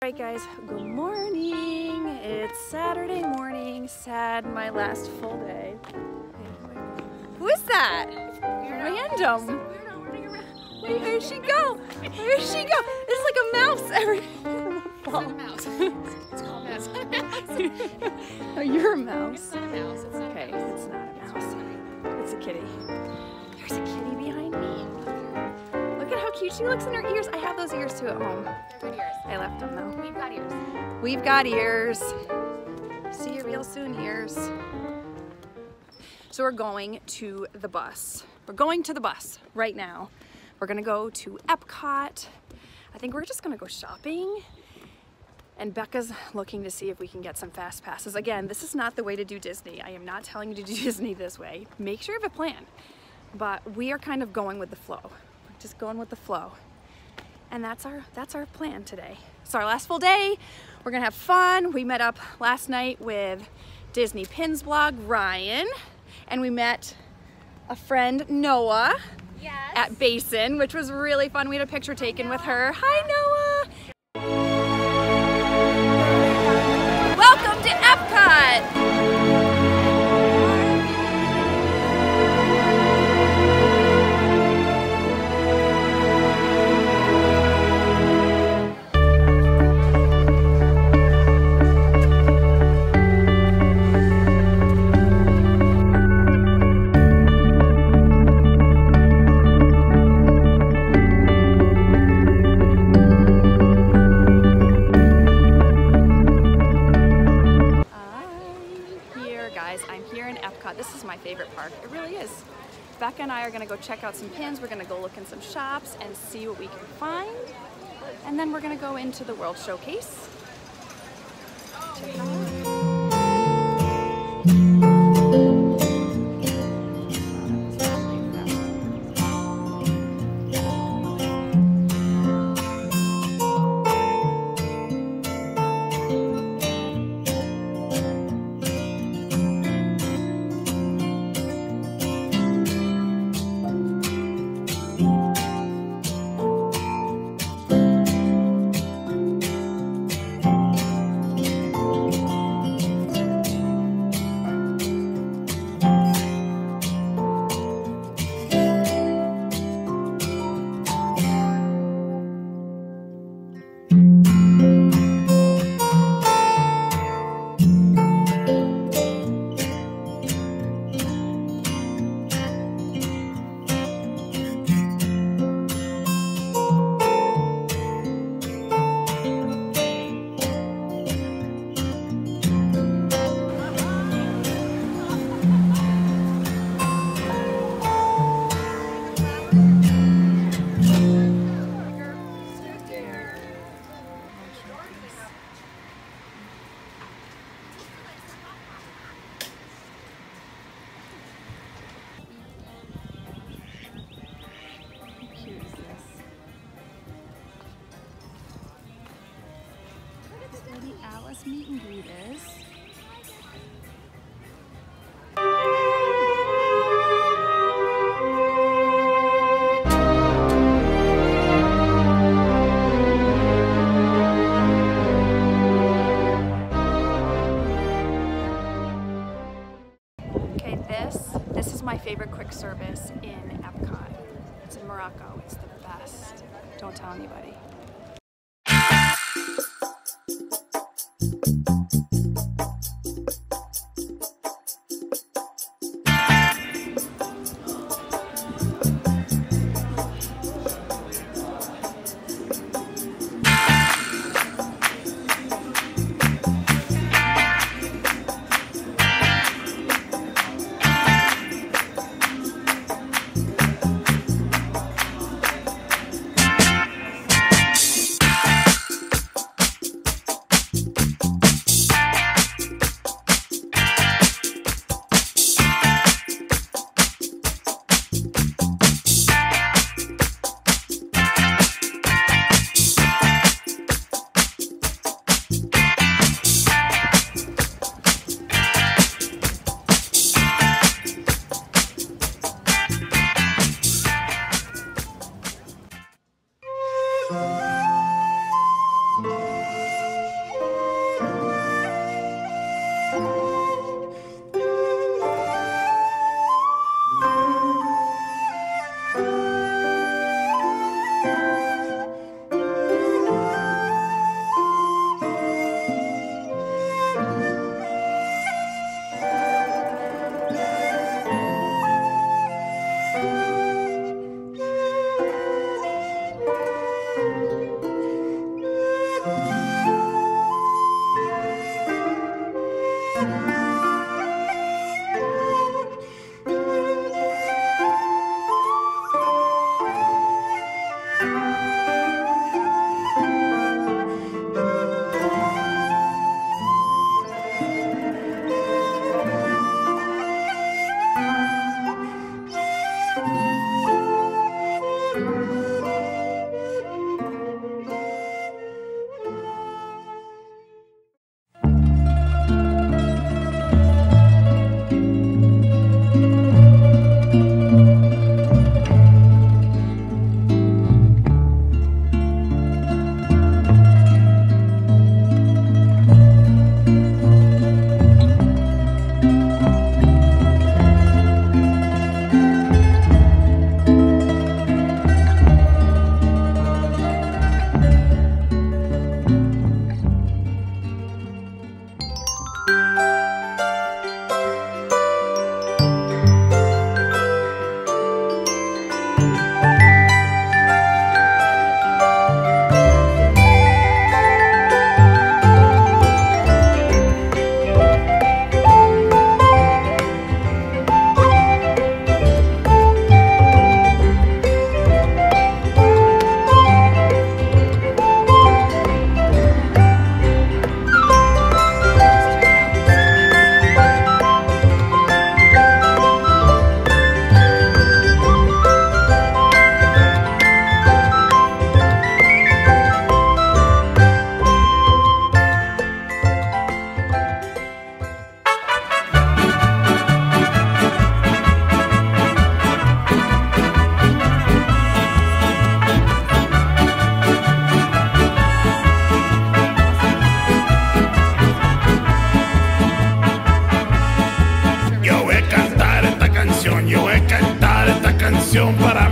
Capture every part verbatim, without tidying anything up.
Alright guys, good morning. It's Saturday morning, sad, my last full day. Who is that? Random. Where did she go? Where did she go? It's like a mouse every It's not a mouse. It's called a mouse. Oh, you're a mouse. It's not a mouse. It's not Okay, a mouse. it's not a mouse. It's a kitty. There's a kitty behind me. Look at how cute she looks in her ears. I have those ears too at home. They're good ears. I left them though. We've got ears. We've got ears. See you real soon, ears. So we're going to the bus. We're going to the bus right now. We're gonna go to Epcot. I think we're just gonna go shopping. And Becca's looking to see if we can get some fast passes. Again, this is not the way to do Disney. I am not telling you to do Disney this way. Make sure you have a plan. But we are kind of going with the flow. We're just going with the flow. And that's our that's our plan today. It's our last full day. We're gonna have fun. We met up last night with Disney Pins blog Ryan, and we met a friend Noah Yes. at Basin, which was really fun. We had a picture taken with her. Hi Noah. Welcome to Epcot. This is my favorite park. It really is. Becca and I are gonna go check out some pins. We're gonna go look in some shops and see what we can find. And then we're gonna go into the World Showcase. Check it out. Meet and greet is. Okay, this this is my favorite quick service in Epcot. It's in Morocco. It's the best. Don't tell anybody.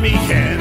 me head.